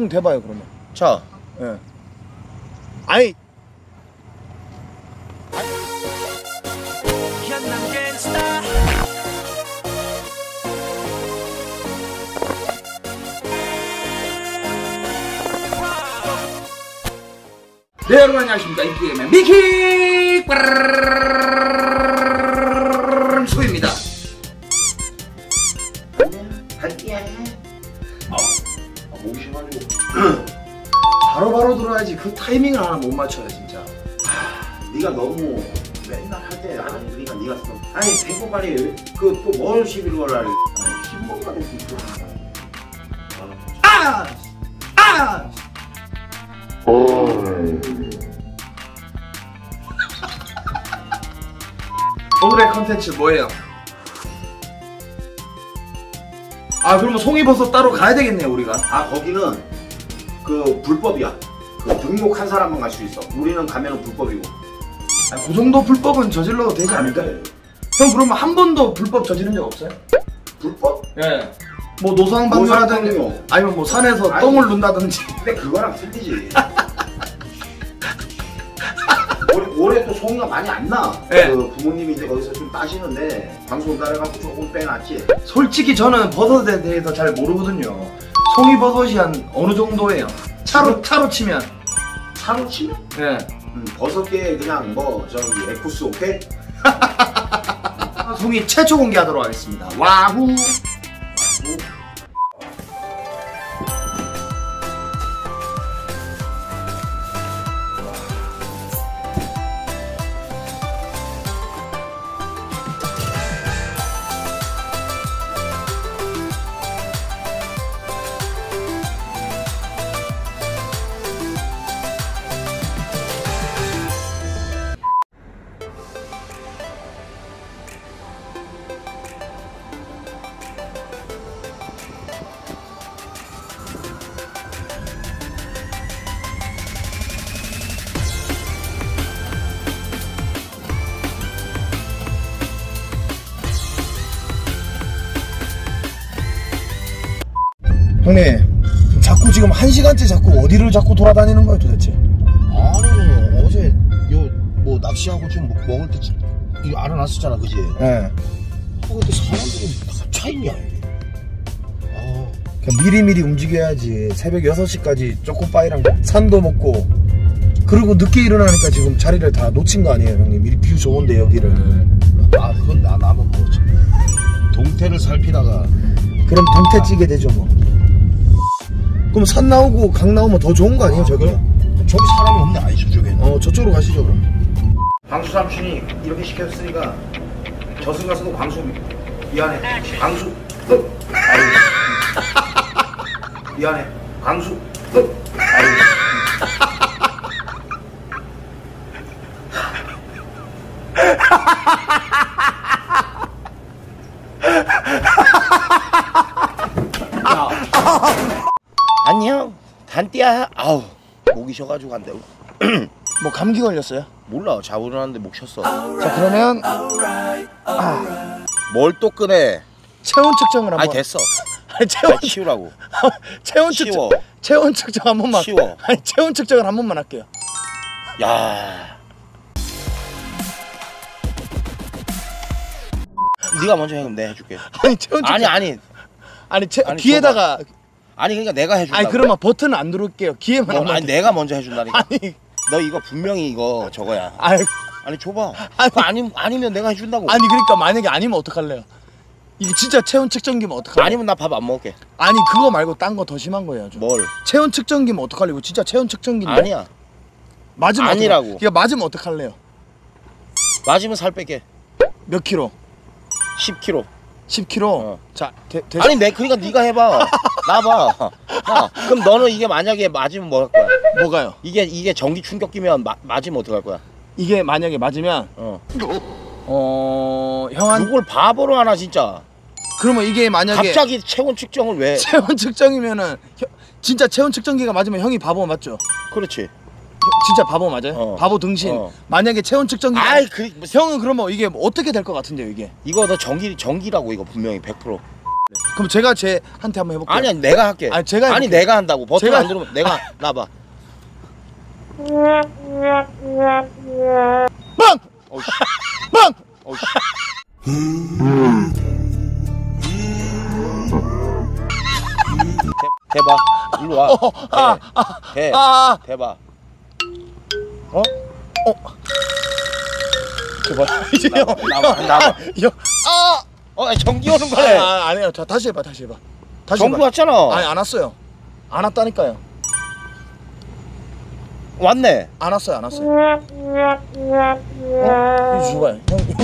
대봐요 그러면. 자. 예. 아이. 네 여러분 안녕하십니까. 인기게임의 미키 수입니다. 목이 쉬가지고 바로바로 들어야지. 그 타이밍을 하나 못 맞춰요 진짜. 네가 너무 맨날 할 때 아니 그러니까 네가 아니 백곡간이 그 또 뭘 11월 날 10번가 될수 있어. 오늘의 컨텐츠 뭐예요? 아 그러면 송이버섯 따로 가야 되겠네요 우리가. 아 거기는 그 불법이야. 그 등록한 사람만 갈 수 있어. 우리는 가면은 불법이고. 아, 그 정도 불법은 저질러도 되지 않을까요? 형 그러면 한 번도 불법 저지른 적 없어요? 불법? 예. 뭐 노상방뇨라든지 아니면 뭐 산에서 아니, 똥을 눈다든지. 근데 그거랑 틀리지. 올해 또 송이가 많이 안 나. 네. 그 부모님이 이제 거기서 좀 따시는데 방송 따라가고 조금 빼놨지. 솔직히 저는 버섯에 대해서 잘 모르거든요. 송이버섯이 한 어느 정도예요? 차로 치면. 차로 치면? 예. 버섯 개 그냥 뭐 저기 에쿠스 오케이? 송이 최초 공개하도록 하겠습니다. 와후. 형님, 자꾸 지금 1시간째 자꾸 어디를 자꾸 돌아다니는 거예요 도대체? 아니 어제 요 뭐 낚시하고 좀 먹을 때 이거 알아놨었잖아 그지? 예. 근데 사람들이 다 차있냐 이게. 그냥 미리미리 움직여야지. 새벽 6시까지 초코바이랑 산도 먹고 그리고 늦게 일어나니까 지금 자리를 다 놓친 거 아니에요 형님? 미리 뷰 좋은데 여기를. 아 그건 나는 뭐 동태를 살피다가 그럼 동태 찌게 되죠 뭐. 그럼 산 나오고 강 나오면 더 좋은 거 아니에요 저기? 저기 사람이 없네 아니 저쪽에는. 저쪽으로 가시죠 그럼. 광수 삼촌이 이렇게 시켰으니까 저승 가서도 광수 미안해. 광수 아유 미안해. 광수 아유 안녕 단띠야. 아우 목이 쉬어가지고 안 돼. 뭐 감기 걸렸어요? 몰라 자고 일어났는데 목 쉬었어. 자 그러면 뭘 또 꺼내. 체온 측정을 한번. 아니 됐어. 아니, 체온 치우라고. 체온 측정. 치워. 체온 측정 한 번만. 치워. 아니 체온 측정을 한 번만 할게요. 야. 네가 먼저 해. 그럼 내가 해줄게. 아니 체온 측정. 아니 귀에다가. 아니 그러니까 내가 해준다. 아니 그러면 버튼을 안 누를게요. 귀에만. 뭐, 아니 내가 먼저 해준다니까. 아니 너 이거 분명히 이거 저거야. 아니 줘봐. 아니. 아니면 내가 해준다고. 아니 그러니까 만약에 아니면 어떡할래요? 이게 진짜 체온 측정기면 어떡할래요? 아니면 나 밥 안 먹을게. 아니 그거 말고 딴 거 더 심한 거예요. 좀. 뭘? 체온 측정기면 어떡할래요? 이거 진짜 체온 측정기인데. 아니야. 맞으면 아니라고. 이거 맞으면 어떡할래요? 맞으면 살 뺄게. 몇 킬로? 10kg. 10kg? 자, 아니 그러니까 네가 해봐. 나봐. 그럼 너는 이게 만약에 맞으면 뭐 할 거야? 뭐가요? 이게 전기 충격기면 맞으면 어떡할 거야? 이게 만약에 맞으면 형한 누굴 바보로 하나 진짜. 그러면 이게 만약에 갑자기 체온 측정을 왜? 체온 측정이면은 진짜 체온 측정기가 맞으면 형이 바보 맞죠? 그렇지. 진짜 바보 맞아요? 바보 등신. 만약에 체온 측정기. 아이 형은 그러면 이게 뭐 어떻게 될 것 같은데요 이게? 이거 너 전기라고 이거 분명히 100%. 그럼 그럼 제가 쟤한테 한번 해볼게요. 아니 내가 할게. 아니, 제가 아니 해볼게요. 내가 한다고. 버튼 제가- 안 누르면 내가 나봐. 빵! 어이씨. 빵! 어이씨. 대박. 일로 와. 대. 대박. 어? 제발. 이제 형. 나와. 형. 아! 아니, 전기 오는 거래. 아니에요. 자, 다시 해봐. 다시 전기 해봐. 왔잖아. 아니, 안 왔어요. 안 왔다니까요. 왔네. 안 왔어요. 이제 줘봐요.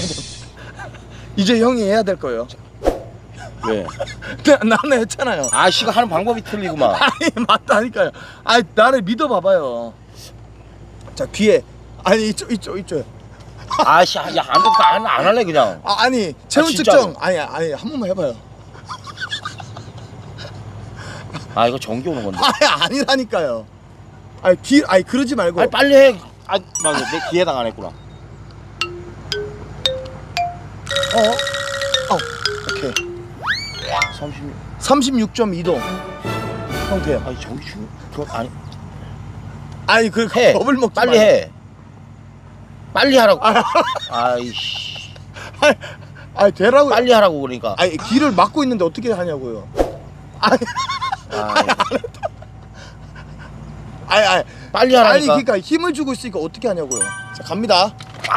이제 형이 해야 될 거예요. 왜? 나는 했잖아요. 아씨가 하는 방법이 틀리구만. 아니, 맞다니까요. 아니, 나를 믿어봐봐요. 자, 귀에. 아니, 이쪽. 아씨, 야, 안 할래 그냥. 아니, 체온 진짜로? 측정. 아니, 한 번만 해봐요. 아 이거 전기 오는 건데. 아니, 아니라니까요. 아니, 그러지 말고. 아니 빨리 해. 아, 맞아. 내 귀에다가 안 했구나. 오케이. 36. 36.2도. 형 돼요. 아니 전기 중. 아니. 아니, 해. 겁을 먹지 빨리 말고. 해. 빨리 하라고. 아이씨. 아니, 되라고. 빨리 하라고 그러니까. 아니, 귀를 막고 있는데 어떻게 하냐고요. 아니, 아니. 빨리 하라니까. 아니, 그러니까 힘을 주고 있으니까 어떻게 하냐고요. 자, 갑니다.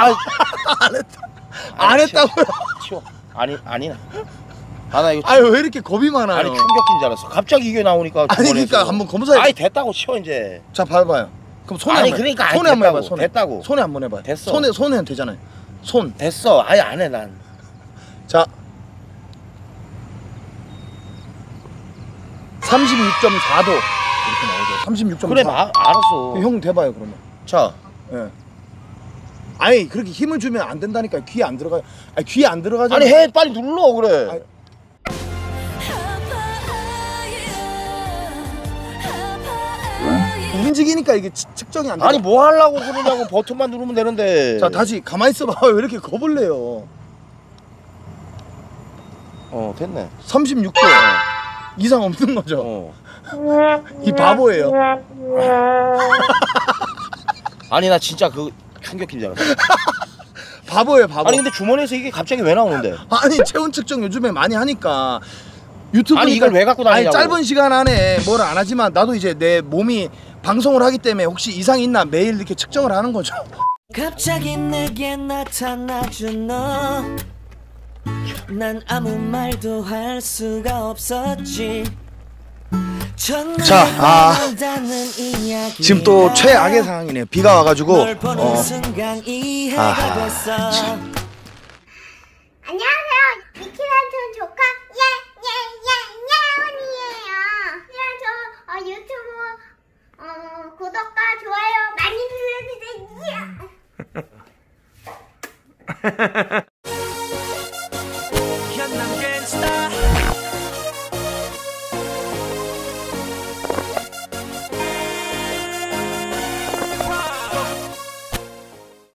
안 했다고요. 치워. 아니나. 나 이거. 아니, 왜 이렇게 겁이 많아요. 아니 충격인 줄 알았어. 갑자기 이게 나오니까. 아니, 주머니에서. 그러니까 한번 검사해. 아니 됐다고 치워 이제. 자, 봐봐요. 그럼 손에 아니, 한번 그러니까 아니, 손에 한번 해봐. 됐다고, 됐다고. 손에 한번 해봐. 됐어. 손에 되잖아요. 손. 됐어. 아예 안 해 난. 자. 36.4도 이렇게 나오죠. 36.4. 그래 알았어. 형 돼봐요 그러면. 자. 예. 아니 그렇게 힘을 주면 안 된다니까. 귀에 안 들어가요. 아니 귀에 안 들어가잖아. 아니 해 빨리 눌러 그래. 아니, 움직이니까 이게 측정이 안 돼. 아니 뭐 하려고 그러냐고. 버튼만 누르면 되는데. 자 다시 가만히 있어봐. 왜 이렇게 겁을 내요. 됐네. 36도 이상 없는 거죠. 이 바보예요. 아니 나 진짜 그 충격인 줄 알았어. 바보예요 바보. 아니 근데 주머니에서 이게 갑자기 왜 나오는데? 아니 체온 측정 요즘에 많이 하니까 유튜브. 아니 이걸 왜 갖고 다니냐고. 아니 짧은 시간 안에 뭘 안 하지만 나도 이제 내 몸이 방송을 하기 때문에 혹시 이상이 있나 매일 이렇게 측정을 하는 거죠. 갑자기 내게 나타나준 너, 난 아무 말도 할 수가 없었지. 자, 지금 또 최악의 상황이네요. 비가 와가지고. 안녕하세요, 미키란촌 조카 예예예예언니예요. 유튜브 구독과 좋아요 많이 눌러주세요.